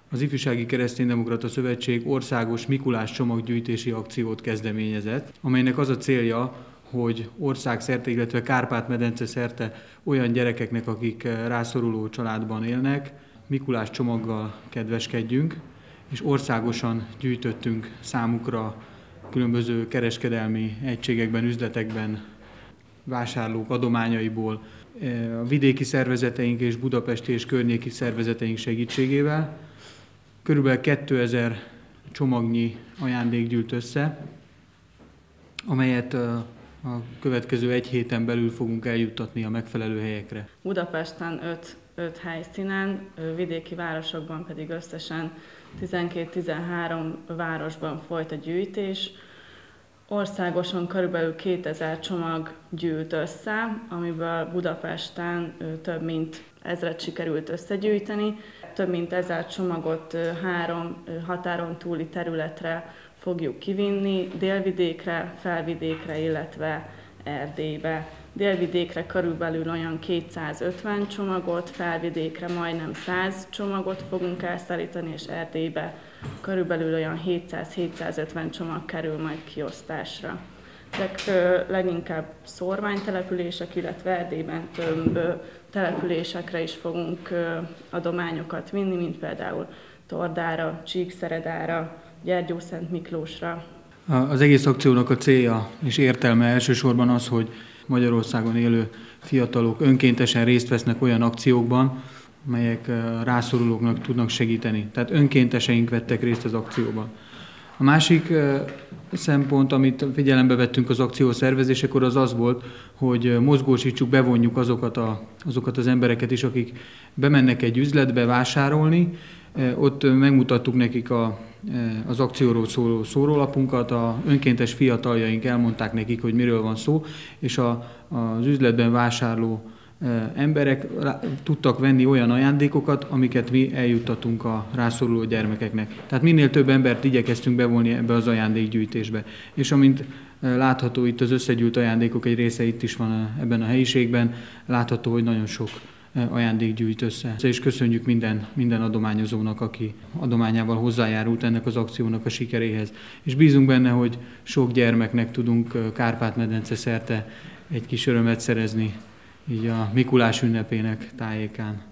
Az Ifjúsági Kereszténydemokrata Szövetség országos Mikulás csomaggyűjtési akciót kezdeményezett, amelynek az a célja, hogy országszerte, illetve Kárpát-medence szerte olyan gyerekeknek, akik rászoruló családban élnek, Mikulás csomaggal kedveskedjünk, és országosan gyűjtöttünk számukra különböző kereskedelmi egységekben, üzletekben vásárlók adományaiból, a vidéki szervezeteink és budapesti és környéki szervezeteink segítségével. Körülbelül 2000 csomagnyi ajándék gyűlt össze, amelyet a következő egy héten belül fogunk eljuttatni a megfelelő helyekre. Budapesten 5 helyszínen, vidéki városokban pedig összesen 12-13 városban folyt a gyűjtés. Országosan körülbelül 2000 csomag gyűlt össze, amiből Budapesten több mint 1000-et sikerült összegyűjteni. Több mint 1000 csomagot 3 határon túli területre fogjuk kivinni, Délvidékre, Felvidékre, illetve Erdélybe. Délvidékre körülbelül olyan 250 csomagot, Felvidékre majdnem 100 csomagot fogunk elszállítani, és Erdélybe körülbelül olyan 700-750 csomag kerül majd kiosztásra. Ezek leginkább szórványtelepülések, illetve Erdélyben több településekre is fogunk adományokat vinni, mint például Tordára, Csíkszeredára, Gyergyószent Miklósra. Az egész akciónak a célja és értelme elsősorban az, hogy Magyarországon élő fiatalok önkéntesen részt vesznek olyan akciókban, melyek rászorulóknak tudnak segíteni. Tehát önkénteseink vettek részt az akcióban. A másik szempont, amit figyelembe vettünk az akció szervezésekor, az volt, hogy mozgósítsuk, bevonjuk azokat az embereket is, akik bemennek egy üzletbe vásárolni. Ott megmutattuk nekik az akcióról szóló szórólapunkat, az önkéntes fiataljaink elmondták nekik, hogy miről van szó, és az üzletben vásárló emberek tudtak venni olyan ajándékokat, amiket mi eljuttatunk a rászoruló gyermekeknek. Tehát minél több embert igyekeztünk bevonni ebbe az ajándékgyűjtésbe. És amint látható, itt az összegyűjt ajándékok egy része itt is van ebben a helyiségben, látható, hogy nagyon sok ajándék gyűjt össze. És köszönjük minden adományozónak, aki adományával hozzájárult ennek az akciónak a sikeréhez. És bízunk benne, hogy sok gyermeknek tudunk Kárpát-medence szerte egy kis örömet szerezni így a Mikulás ünnepének tájékán.